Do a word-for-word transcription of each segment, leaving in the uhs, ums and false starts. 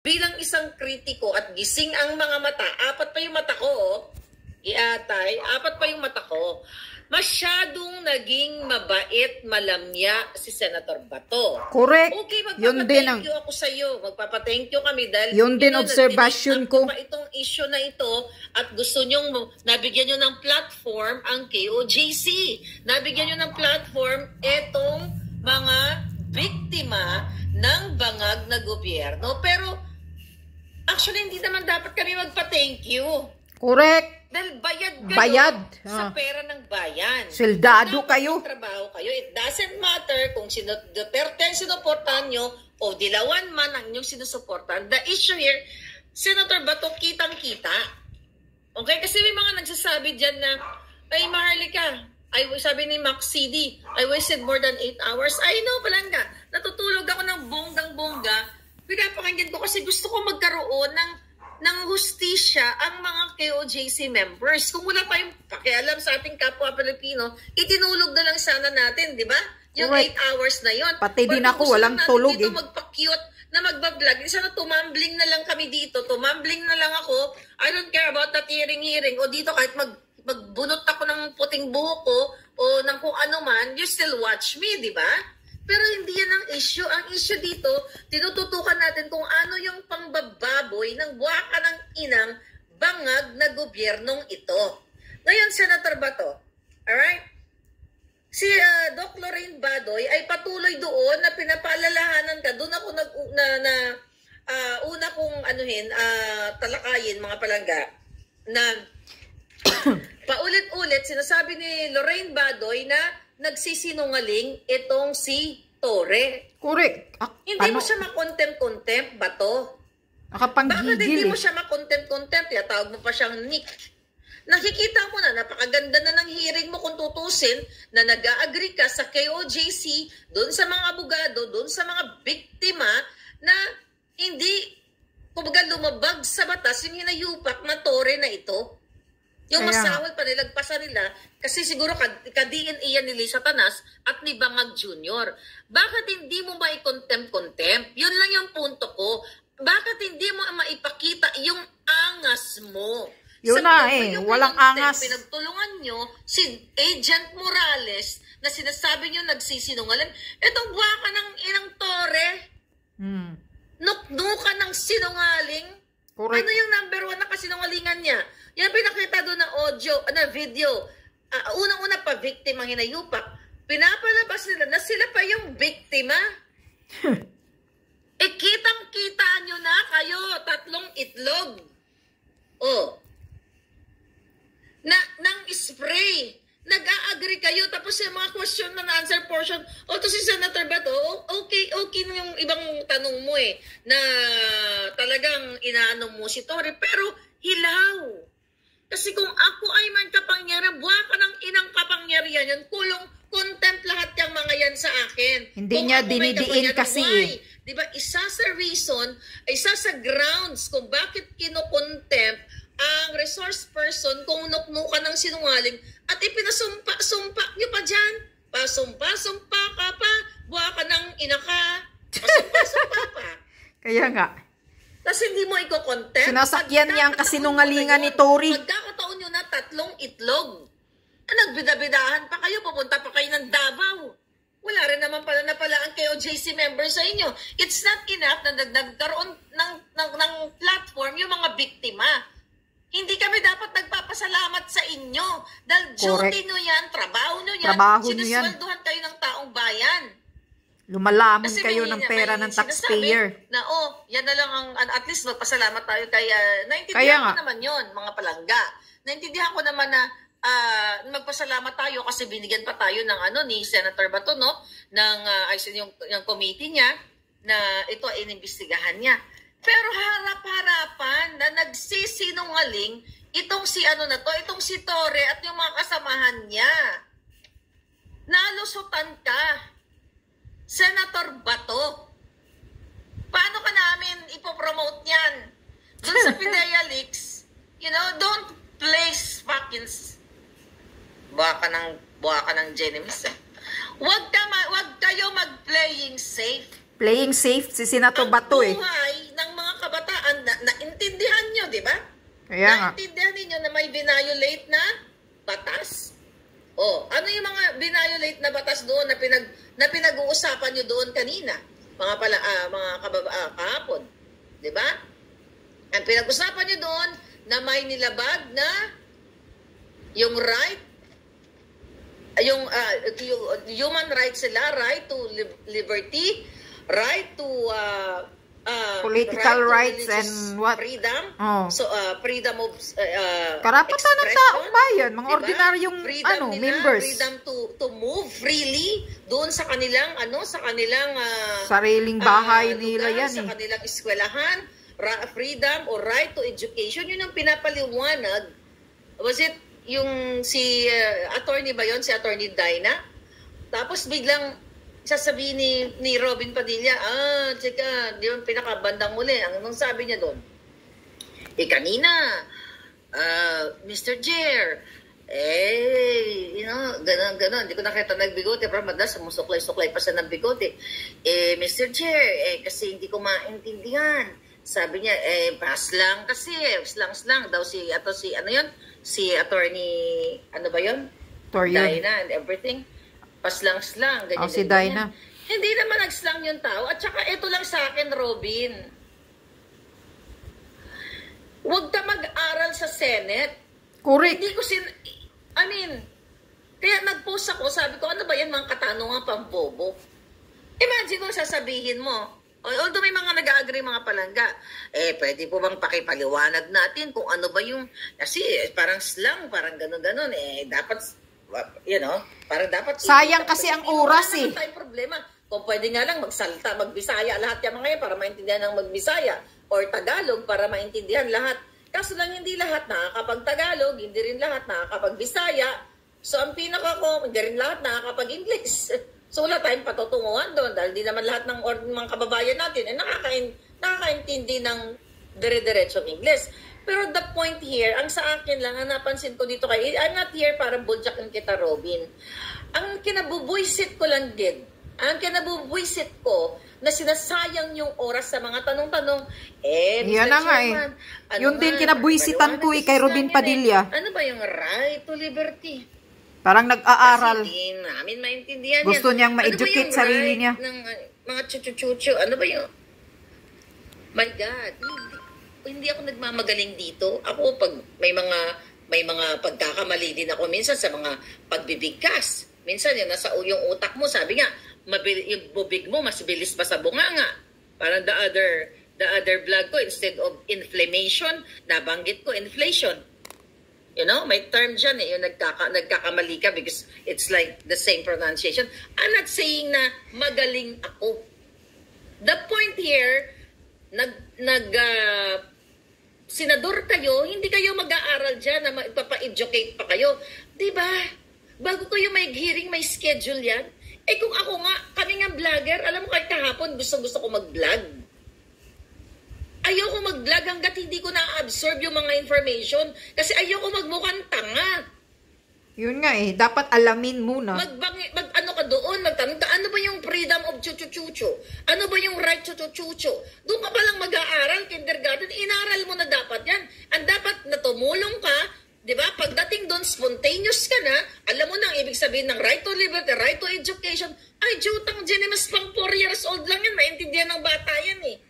bilang isang kritiko at gising ang mga mata, apat pa yung mata ko, oh. Iatay, apat pa yung mata ko. Masyadong naging mabait, malamya si Senator Bato. Correct. Okay, yun din ang, magpapa-thank you ako sa iyo. Magpapa-thank you kami dahil yun din observation ko. Pa itong issue na ito at gusto nyong nabigyan nyo ng platform ang K O J C. Nabigyan nyo ng platform itong mga biktima ng bangag na gobyerno. Pero actually hindi naman dapat kami magpa-thank you. Correct. Dahil bayad kayo bayad. sa Ah. pera ng bayan. Sildado kayo. Trabaho kayo. It doesn't matter kung sino Duterte ang sinuportahan nyo o Dilawan man ang inyong sinusuportahan. The issue here, Senator Bato, kitang-kita. Okay? Kasi may mga nagsasabi dyan na, ay, Maharlika, I, sabi ni Max C D, I wasted more than eight hours. I know, palangga. Natutulog ako ng bonggang-bongga. Pinapakinggan ko kasi gusto ko magkaroon ng ng hustisya ang mga K O J C members. Kung wala pa yung pakialam sa ating kapwa Pilipino, itinulog na lang sana natin, di ba? Yung eight hours na yon. Pati din ako, walang tulog dito eh. magpa-cute na magbablog. Sana tumambling na lang kami dito. Tumambling na lang ako. I don't care about that hearing-hearing. O dito kahit mag, magbunot ako ng puting buhok ko o ng kung ano man, you still watch me, di ba? Pero hindi yan ang issue. Ang issue dito, tinututukan natin kung ano yung pangbababoy ng buwaka ng inang bangag na gobyernong ito. Ngayon, Senator Bato, alright? Si uh, Doc Lorraine Badoy ay patuloy doon na pinapaalalahanan ka. Doon ako nag, na, na uh, una kong anuhin, uh, talakayin mga palangga, na paulit-ulit sinasabi ni Lorraine Badoy na nagsisinungaling itong si Torre. Correct. Ah, hindi ano? mo siya makontempt-contempt ba to? Nakapanggigil Bakit hindi eh. mo siya makontempt-contempt? Ya, tawag mo pa siyang Nick. Nakikita mo na, napakaganda na ng hearing mo kung tutusin na nag-a-agree ka sa K O J C, doon sa mga abogado, doon sa mga biktima na hindi, kumbaga lumabag sa batas yung hinayupak na Torre na ito. Yung Kaya, masahol pa nilagpasan nila kasi siguro ka-D N A yan ni Lisa Tanas at ni Bangag Junior Bakit hindi mo mai-contempt-contempt? Yun lang yung punto ko. Bakit hindi mo maipakita yung angas mo? Yun na eh, walang angas. Pinagtulungan nyo si Agent Morales na sinasabi nyo nagsisinungaling. Itong buwaka ng inang Torre, hmm. nuknuka ng sinungaling. Correct. Ano yung number one na kasinungalingan niya? Yan pinakita doon na audio, na video. Uh, Unang-una pa, victim ang hinayupak. Pinapalabas nila na sila pa yung biktima. E kitang-kita nyo na kayo, tatlong itlog. Oh. Na, ng spray. Nag-a-agree kayo, tapos yung mga question na answer portion, o to si Senator Bato, okay, okay na yung ibang tanong mo eh, na talagang inaano mo si Torre, pero hilaw. Kasi kung ako ay man kapangyarihan, buha ka ng inang kapangyarihan yan, kulong contempt lahat yung mga yan sa akin. Hindi kung niya dinidiin kasi eh. Diba, isa sa reason, isa sa grounds kung bakit kinocontempt ang resource person kung nuknukan ng sinungaling at ipinasumpa-sumpa nyo pa dyan. Pasumpa-sumpa ka pa, buha ka ng inaka, pasumpa-sumpa pa. Kaya nga. Tapos hindi mo iko-contempt. Sinasakyan niya ang kasinungalingan ni Tori. Magkakataon nyo na tatlong itlog. Nagbidabidahan pa kayo, pupunta pa kayo ng Davao. Wala rin naman pala na pala ang K O J C members sa inyo. It's not enough na nagkaroon ng, ng, ng platform yung mga biktima. Hindi kami dapat nagpapasalamat sa inyo. Dahil duty nyo yan, trabaho nyo yan, trabaho nyo yan. sinusweldohan kayo ng taong bayan. Lumalamon Kasi kayo may, ng pera may ng taxpayer. Na oh, yan na lang ang, at least magpasalamat tayo kay, uh, naintindihan ko naman yon mga palangga. Naintindihan ko naman na uh, magpasalamat tayo kasi binigyan pa tayo ng ano ni Senator Bato, no? Ng, uh, ay, yung, yung committee niya na ito ay inimbestigahan niya. Pero harap-harapan na nagsisinungaling itong si ano na to, itong si Torre at yung mga kasamahan niya. Nalusutan ka. Senator Bato, paano ka namin ipopromote yan? Doon sa Pidea Leaks, you know, don't place fucking buha ka ng, buha ka ng Jenimis. Eh. Wag, ka ma, wag kayo mag-playing safe. Playing safe si Senator Ang Bato eh. buhay ng mga kabataan di ba? Kaya nga. Naintindihan ninyo na may violate na batas. Oh, ano yung mga violate na batas doon na pinag na pinag-uusapan niyo doon kanina? Mga pala ah, mga kababa, ah, kahapon. 'Di ba? Ang pinag-usapan niyo doon na may nilabag na yung right yung, uh, yung human rights sila, right to li- liberty, right to uh, uh, Political right to rights religious and what? freedom. Oh. So uh, freedom of uh, Karapatan ng expression, taong bayan, mga diba? ordinaryong Freedom ano, nila, members. Freedom to to move freely doon sa kanilang ano, sa kanilang uh, Sariling bahay uh, nila lugar, yan sa eh. kanilang eskwelahan, ra- freedom or right to education. Yun ang pinapaliwanag. Was it yung si uh, attorney ba yon si attorney Dina? Tapos biglang sasabihin ni, ni Robin Padilla, ah, tsaka, di ba pinakabandang muli. Ang anong sabi niya doon? Eh, kanina, uh, Mister Jer, eh, you know, gano'n, gano'n. Hindi ko nakita nagbigote, pero madalas sumusuklay-suklay pa siya ng bigote. Eh, Mister Jer, eh, kasi hindi ko maintindihan. Sabi niya, eh, pas lang kasi, slang slang daw si, ato si, ano yun? Si attorney, ano ba yun? Torio. Dina and everything. Paslang-slang. Ganyan, Oh, si ganyan. Dina. Hindi naman nag-slang yung tao. At saka ito lang sa akin, Robin. Huwag ka mag-aral sa Senate. Correct. Hindi ko sin... I mean, kaya nag-post ako, sabi ko, ano ba yan mga katanungan pambobo? Imagine kung sasabihin mo, although may mga nag-agree mga palangga, eh, pwede po bang pakipaliwanag natin kung ano ba yung, kasi eh, parang slang, parang gano'n-gano'n, eh, dapat, you know, parang dapat... Sayang kasi ang oras eh. Wala naman tayong problema. Kung pwede nga lang magsalta, magbisaya lahat yung mga yan para maintindihan ng magbisaya or Tagalog para maintindihan lahat. Kaso lang hindi lahat nakakapag-Tagalog, hindi rin lahat nakakapag-Bisaya. So ang pinaka ko, hindi rin lahat nakakapag-English. So wala tayong patutunguhan doon dahil di naman lahat ng or, mga kababayan natin ay nakakain, nakakaintindi ng dire-diretsong English. Pero the point here, ang sa akin lang, ang napansin ko dito kay, I'm not here para buljakin kita, Robin. Ang kinabubuisit ko lang din, ang kinabubuisit ko na sinasayang yung oras sa mga tanong-tanong, eh, Yan Mister na nga Chairman, eh. ano Yun din nga, kinabuisitan ko eh kay Robin Padilla. Eh. Ano ba yung right to liberty? Parang nag-aaral. Kasi di namin maintindihan Gusto yan. niyang Ano ba ma-educate yung sarili right niya. ng uh, mga chuchu-chuchu? Ano ba yung... My God. Hindi, hindi ako nagmamagaling dito. Ako, pag may mga may mga pagkakamali din ako minsan sa mga pagbibigkas. Minsan, yung nasa yung utak mo, sabi nga, mabil, yung bubig mo, mas bilis pa sa bunganga. Parang the other, the other vlog ko, instead of inflammation, nabanggit ko inflation. You know, may term dyan eh, yung nagkaka, nagkakamali ka because it's like the same pronunciation. I'm not saying na magaling ako. The point here, nag, nag, uh, senador kayo, hindi kayo mag-aaral dyan na ipapa-educate pa kayo. Diba? Bago kayo may hearing, may schedule yan. Eh kung ako nga, kami nga vlogger, alam mo kahit kahapon, gusto-gusto ko mag-vlog. Ayoko mag-vlog hanggat hindi ko na-absorb yung mga information. Kasi ayoko magmukhang tanga. Yun nga eh, dapat alamin muna. Magbangi, mag ano ka doon, magtanong ka, ano ba yung freedom of chuchu-chuchu? Ano ba yung right to chuchu-chuchu? Doon ka palang mag-aaral, kindergarten, inaral mo na dapat yan. Ang dapat na tumulong ka, di ba? Pagdating doon, spontaneous ka na, alam mo na ang ibig sabihin ng right to liberty, right to education. Ay, jutang Genemas pang four years old lang yan, maintindihan ng bata yan eh.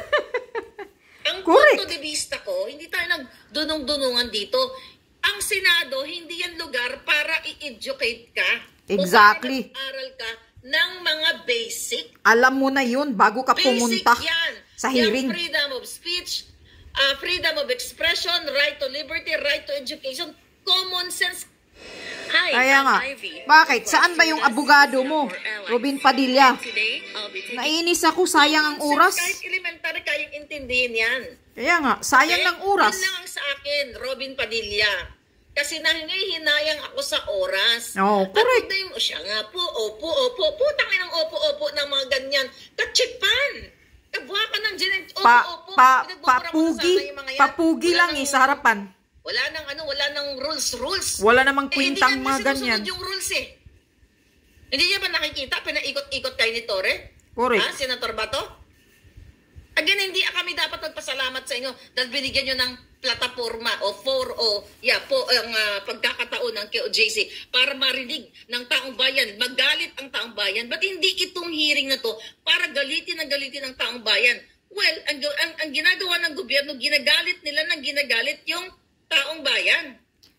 Ang punto de vista ko, hindi tayo nagdunong-dunungan dito. Ang Senado, hindi yan lugar para i-educate ka. Exactly. O para mag-aral ka ng mga basic. Alam mo na yun bago ka Basic pumunta yan. sa hearing. Yung freedom of speech, uh, freedom of expression, right to liberty, right to education, common sense. Hi, Kaya I'm nga, Ivy. bakit? Saan ba yung abogado mo? Robin Padilla. Today, I'll be taking Nainis ako, sayang ang oras. Kahit elementary kayong intindihin yan. Kaya nga, sayang ng oras. Yun lang ang sa akin, Robin Padilla. Kasi nahinay-hinayang ako sa oras. Oo, At correct. na yung, siya nga po, opo, opo, putang ng opo, opo ng mga ganyan. Kachipan! Kabwa ka ng dyan, opo, Pa, opo. pa, Pinagbubura mo na papugi. sana yung mga yan. Papugi Wala lang nang- eh, sa harapan. Wala nang ano, wala nang rules, rules. Wala namang Eh, kwintang hindi mga nga ganyan. sinusunod yung rules eh. Hindi niya ba nakikita, pinaikot-ikot kayo ni Torre? Correct. Ha, Senator Bato? Again, hindi kami dapat magpasalamat sa inyo dahil binigyan nyo ng plataforma o for o yeah po ang uh, pagkakataon ng K O J C para marinig ng taong bayan, magalit ang taong bayan. But hindi itong hearing na to para galitin ang galitin ng taong bayan. Well, ang, ang, ang ginagawa ng gobyerno, ginagalit nila ng ginagalit yung taong bayan.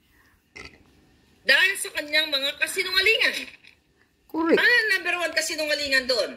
Dahil sa kanyang mga kasinungalingan. Correct. Ano number one kasinungalingan doon?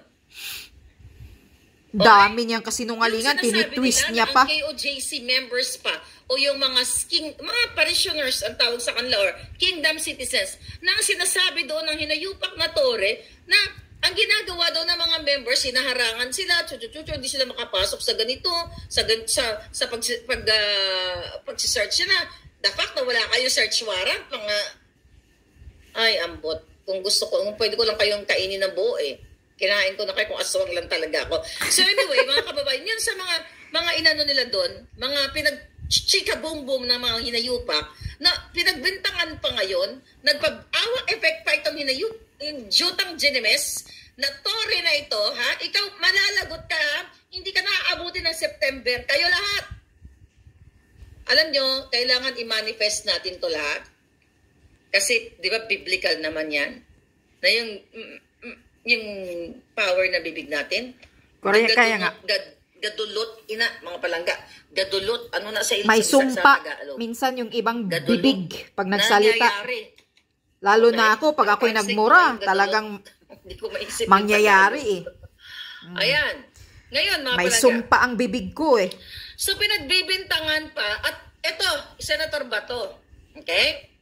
Dami niyang kasinungalingan, Yung sinasabi tinitwist nila niya na pa. ang K O J C members pa o yung mga king, mga parishioners ang tawag sa kanila or kingdom citizens na ang sinasabi doon ng hinayupak na tore na ang ginagawa daw ng mga members, hinaharangan sila, chuchuchuchu, hindi sila makapasok sa ganito, sa gan- sa, sa pag, pag, uh, pag-search na. The fact na wala kayo search warrant, mga, ay, ambot. Kung gusto ko, kung pwede ko lang kayong kainin ng buo eh. Kinain ko na kayo kung aswang lang talaga ako. So anyway, mga kababayan, yun sa mga mga inano nila doon, mga pinag-chika boom-boom na mga hinayupak, na pinagbintangan pa ngayon, nagpag-awa effect pa itong hinayup, yung Jutang Genemes, na tore na ito, ha? Ikaw, malalagot ka, ha? Hindi ka naaabuti ng September. Kayo lahat. Alam nyo, kailangan i-manifest natin to lahat. Kasi, di ba, biblical naman yan? Na yung yung power na bibig natin. Correct, kaya nga. Gad, gadulot, ina, mga palangga. Gadulot, ano na sa ilis? May sa sumpa. Tagalog. Minsan yung ibang Gadulot. bibig pag nagsalita. Nangyayari. Lalo Okay? na ako, pag ako'y Napansin ko nagmura, yung gadulot. talagang Hindi ko maisip. yung mangyayari eh. Tagalog. Ayan. Ngayon, mga May palangga. sumpa ang bibig ko eh. So, pinagbibintangan pa. At eto, Senator Bato. Okay?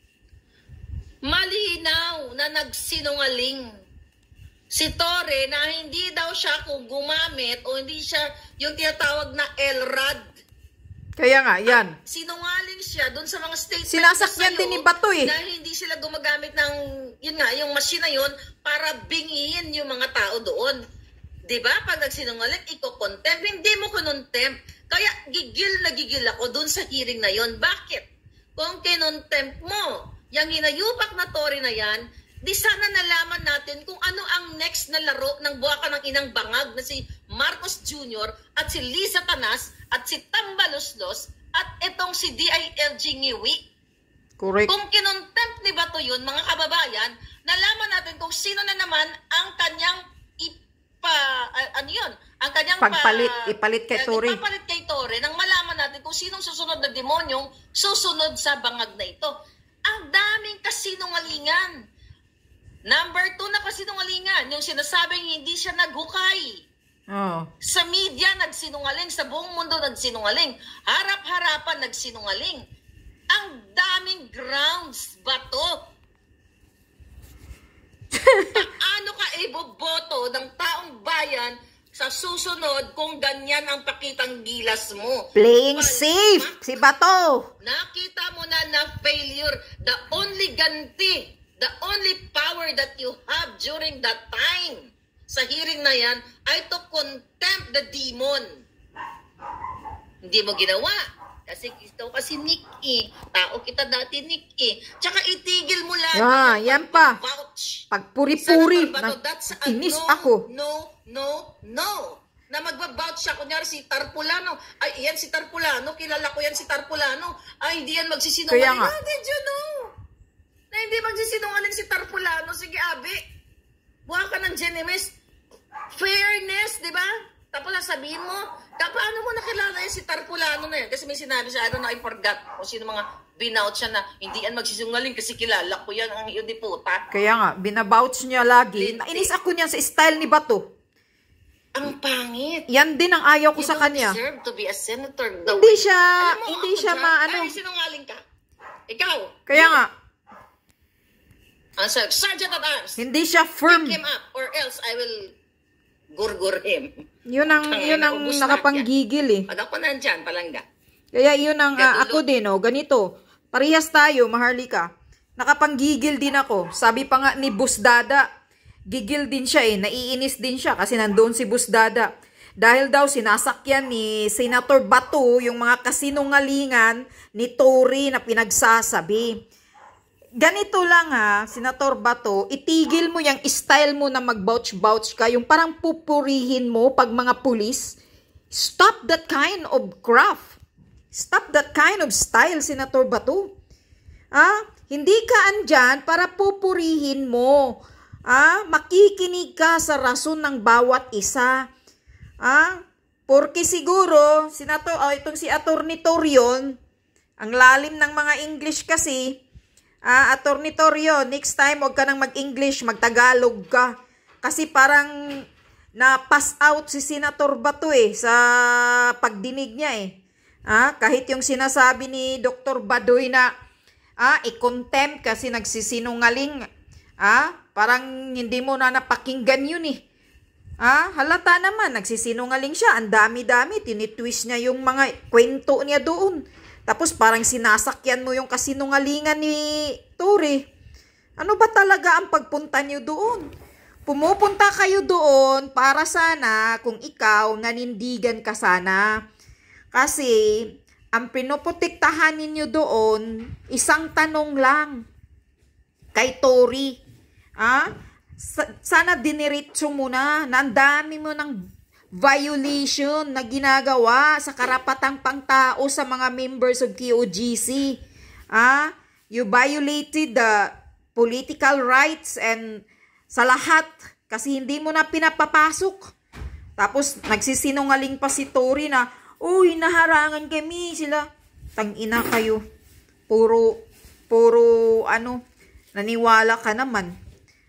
Malinaw na nagsinungaling si Tore na hindi daw siya kung gumamit o hindi siya yung tinatawag na L R A D. Kaya nga, yan. Sinungaling siya doon sa mga statements Sinasakyan na din ni Bato eh. na hindi sila gumagamit ng, yun nga, yung machine na yun para bingihin yung mga tao doon. Diba? Pag nagsinungaling, iko-contempt. Hindi mo kinontempt. Kaya gigil na gigil ako doon sa hearing na yun. Bakit? Kung kinontempt mo, yung hinayupak na Tore na yan, di sana nalaman natin kung ano ang next na laro ng buwaka ng inang bangag na si Marcos Junior at si Lisa Tanas at si Tambaloslos at itong si D I L G Ngiwi. Correct. Kung kinontempt ni Bato yun, mga kababayan, nalaman natin kung sino na naman ang kanyang ipa, uh, ano yun, ang kanyang Pagpalit, pa, ipalit kay uh, Tore. ipapalit kay Tore nang malaman natin kung sinong susunod na demonyong susunod sa bangag na ito. Ang daming kasinungalingan. Number two na kasinungalingan, yung sinasabing hindi siya naghukay. Oh. Sa media, nagsinungaling. Sa buong mundo, nagsinungaling. Harap-harapan, nagsinungaling. Ang daming grounds ba to? Paano ka iboboto ng taong bayan sa susunod kung ganyan ang pakitang gilas mo? Playing Palpak. safe, si Bato. Nakita mo na na failure. The only ganti, the only power that you have during that time sa hearing na yan ay to contempt the demon. Hindi mo ginawa. Kasi ito kasi Nick eh. Tao kita dati Nick eh. Tsaka itigil mo lang. Ah, yan pa. Vouch. Pagpuri-puri, Senator Bato, that's a inis no, ako. No, no, no. Na magbabouch siya. Kunyari si Tarpulano. Ay, yan si Tarpulano. Kilala ko yan si Tarpulano. Ay, hindi yan magsisinungaling. Kaya nga. How did you know? Na hindi magsisinungaling si Tarpulano. Sige, Abi. Buha ka ng Genemes. Fairness, di ba? Tapos lang sabihin mo, paano mo nakilala yan si Tarpulano na yan? Kasi may sinabi siya, I don't know, I forgot kung sino mga binout siya na hindi yan magsisinungaling kasi kilala ko yan ang iyo di puta. Kaya nga, binabouch niya lagi. Nainis ako niyan sa style ni Bato. Ang pangit. Yan din ang ayaw ko You sa don't kanya. deserve to be a senator. The Hindi way- siya, Alam mo, hindi ako siya dyan, maano. Ay, sinungaling ka. Ikaw. Kaya nga, Ang sabi, Sergeant at Arms, hindi siya firm. pick him up or else I will gurgur him. Yun ang, Tangina, yun ang ubus na nakapanggigil eh. Pag ako nandyan, palangga. Kaya yun ang ah, Gadulo. ako din, oh, ganito. Parehas tayo, Maharlika. Nakapanggigil din ako. Sabi pa nga ni Busdada, gigil din siya eh. Naiinis din siya kasi nandoon si Busdada. Dahil daw sinasakyan ni Senator Bato yung mga kasinungalingan ni Tore na pinagsasabi. Ganito lang ha, Senator Bato, itigil mo yung style mo na mag-vouch-vouch ka, yung parang pupurihin mo pag mga pulis. Stop that kind of craft. Stop that kind of style, Senator Bato. Ah, hindi ka andyan para pupurihin mo. Ah, makikinig ka sa rason ng bawat isa. Ah, porque siguro, Senator, oh, itong si Attorney Torion, ang lalim ng mga English kasi, ah, Attorney Torion, next time huwag ka nang mag-English, mag-Tagalog ka. Kasi parang na-pass out si Senator Bato eh, sa pagdinig niya eh. Ah, kahit yung sinasabi ni Doctor Badoy na, ah, i-contempt kasi nagsisinungaling. Ah, parang hindi mo na napakinggan yun eh. Ah, halata naman, nagsisinungaling siya. Ang dami-dami, tinitwist niya yung mga kwento niya doon. Tapos parang sinasakyan mo yung kasinungalingan ni Tory. Ano ba talaga ang pagpunta niyo doon? Pumupunta kayo doon para sana kung ikaw nanindigan ka sana. Kasi ang pinoprotektahan ninyo doon, isang tanong lang kay Tory. Ah, sana diniretso mo na, na ang dami mo ng violation na ginagawa sa karapatang pangtao sa mga members of Q O G C. Ah, you violated the political rights and sa lahat kasi hindi mo na pinapapasok. Tapos nagsisinungaling pa si Tory na, uy, naharangan kami sila. Tangina kayo. Puro, puro, ano, naniwala ka naman.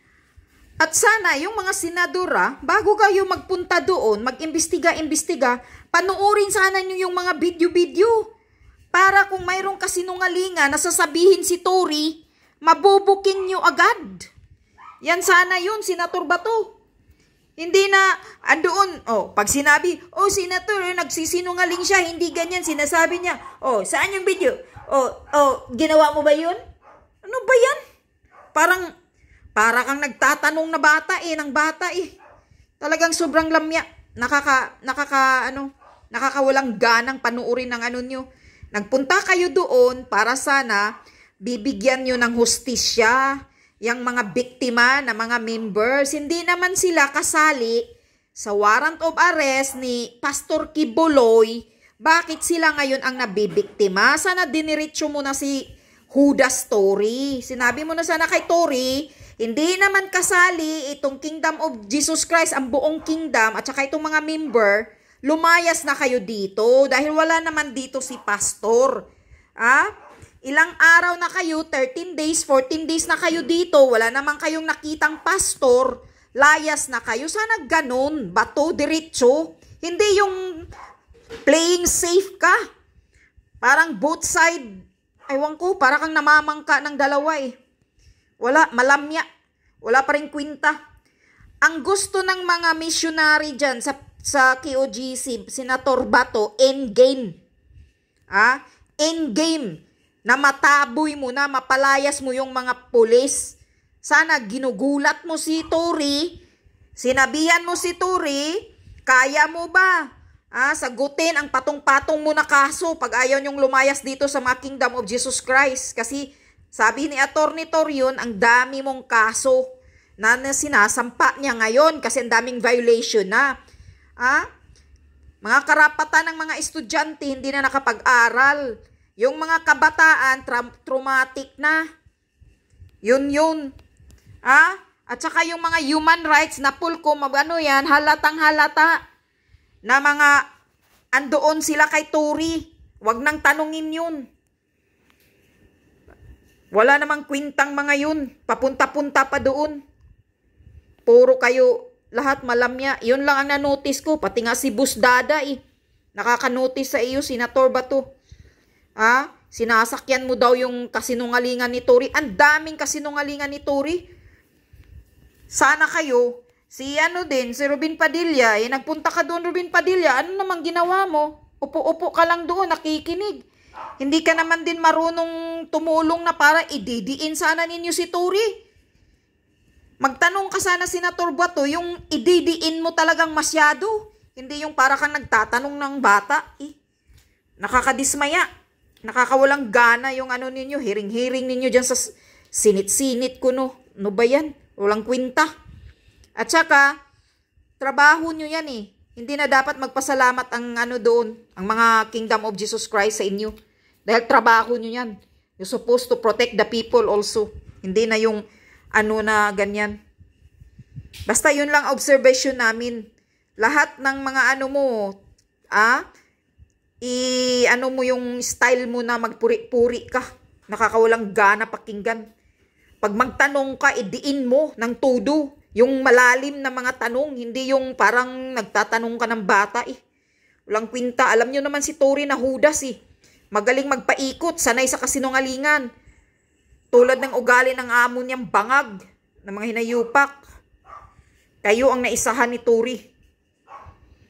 At sana, yung mga senadora, bago kayo magpunta doon, mag-imbestiga-imbestiga, panuorin sana nyo yung mga video-video. Para kung mayroong kasinungalingan na sasabihin si Tory, mabubuking nyo agad. Yan sana yun, Senator Bato. Hindi na, andoon, oh, pag sinabi, oh, Senator, nagsisinungaling siya, hindi ganyan, sinasabi niya, oh, saan yung video? Oh, oh, ginawa mo ba yun? Ano ba yan? Parang, para kang nagtatanong na bata eh, ng bata eh. Talagang sobrang lamya. Nakaka, nakaka, ano, nakakawalang ganang panuorin ng ano nyo. Nagpunta kayo doon para sana bibigyan nyo ng hustisya yung mga biktima na mga members. Hindi naman sila kasali sa warrant of arrest ni Pastor Kibuloy. Bakit sila ngayon ang nabibiktima? Sana diniretso mo na si Judas Tory. Sinabi mo na sana kay Tory, hindi naman kasali itong Kingdom of Jesus Christ, ang buong kingdom, at saka itong mga member, lumayas na kayo dito dahil wala naman dito si pastor. Ah? Ilang araw na kayo, thirteen days, fourteen days na kayo dito, wala naman kayong nakitang pastor, layas na kayo. Sana ganun, bato, diretso. Hindi yung playing safe ka. Parang both side, aywan ko, para kang namamangka ng dalawa eh. Wala, malamya. Wala pa rin kwinta. Ang gusto ng mga missionary dyan sa, sa Q O G C, Senator Bato, endgame. Ah? Endgame. Na mataboy mo na, mapalayas mo yung mga pulis. Sana ginugulat mo si Tory. Sinabihan mo si Tory, kaya mo ba? Ah, sagutin ang patong-patong mo na kaso pag ayaw niyong lumayas dito sa mga Kingdom of Jesus Christ. Kasi sabi ni Attorney Torion, ang dami mong kaso na sinasampa niya ngayon kasi ang daming violation na. Ah? Mga karapatan ng mga estudyante hindi na nakapag-aral. Yung mga kabataan, tra- traumatic na. Yun yun. Ah? At saka yung mga human rights na pulko, ano yan, halatang halata na mga andoon sila kay Tory. Huwag nang tanungin yun. Wala namang kwintang mga yun. Papunta-punta pa doon. Puro kayo lahat malamya. Yun lang ang nanotice ko. Pati nga si Boss Dada eh. Nakakanotice sa iyo, Senator Bato. Ah, sinasakyan mo daw yung kasinungalingan ni Tory. Ang daming kasinungalingan ni Tory. Sana kayo, si ano din, si Robin Padilla, eh, nagpunta ka doon, Robin Padilla, ano namang ginawa mo? Upo-upo ka lang doon, nakikinig. Hindi ka naman din marunong tumulong na para ididiin sana ninyo si Tory. Magtanong ka sana, Senator Bato, yung ididiin mo talagang masyado. Hindi yung para kang nagtatanong ng bata. Eh, nakakadismaya. Nakakawalang gana yung ano ninyo, hiring-hiring ninyo dyan sa sinit-sinit ko, no. Ano ba yan? Walang kwinta. At saka, trabaho nyo yan eh. Hindi na dapat magpasalamat ang ano doon, ang mga Kingdom of Jesus Christ sa inyo. Dahil trabaho nyo yan. You're supposed to protect the people also. Hindi na yung ano na ganyan. Basta yun lang observation namin. Lahat ng mga ano mo, ah, i ano mo yung style mo na magpuri-puri ka. Nakakawalang gana pakinggan. Pag magtanong ka, idiin mo ng todo. Yung malalim na mga tanong, hindi yung parang nagtatanong ka ng bata eh. Walang kwinta. Alam nyo naman si Tori na hudas eh. Magaling magpaikot, sanay sa kasinungalingan. Tulad ng ugali ng amo niyang bangag, ng mga hinayupak. Kayo ang naisahan ni Tori.